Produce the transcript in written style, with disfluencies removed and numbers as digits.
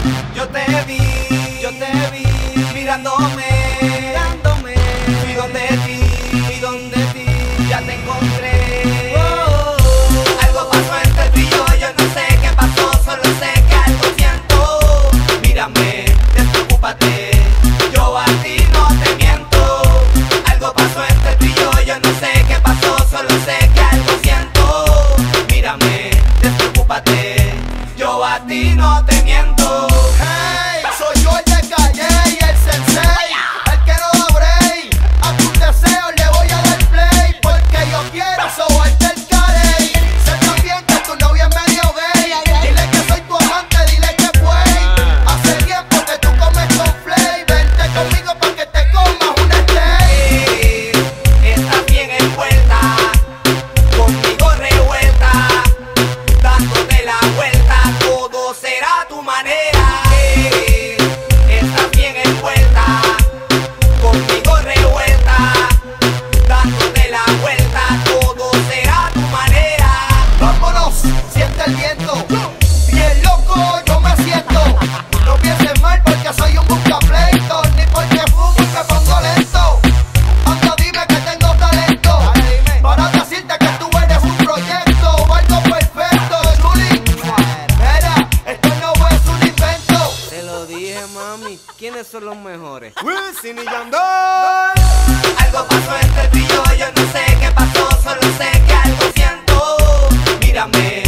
Yo te vi mirándome, fui donde ti, ya te encontré. Algo pasó entre tú y yo no sé qué pasó, solo sé que algo siento. Mírame, despreocúpate, yo a ti no te miento. Algo pasó entre tú y yo no sé qué pasó, solo sé que algo siento. Mírame, despreocúpate, yo a ti no te miento. Hey, soy yo el de calle y el sensei, el que no da break. A tus deseos le voy a dar play, porque yo quiero sobarte el carey. Sé también que tu novia es medio gay. Dile que soy tu amante, dile que fue. Hace tiempo que tú comes con flay. Vente conmigo pa' que te comas un steak. Estás bien envuelta, conmigo revuelta, dándote la vuelta, todo será a tu manera. Estás bien envuelta, conmigo revuelta, dándote la vuelta, todo será a tu manera. Vámonos, siente el viento. Bien loco yo me siento. No pienses mal porque soy un buscapleito, ni porque fumo y me pongo lento. Anda, dime que tengo talento, para decirte que tú eres un proyecto, algo perfecto, Juli. Mira, esto no es un invento. Te lo dije, mami. ¿Quiénes son los mejores? Wisin y Yandel. Algo pasó entre tú y yo no sé qué pasó, solo sé que algo siento. Mírame,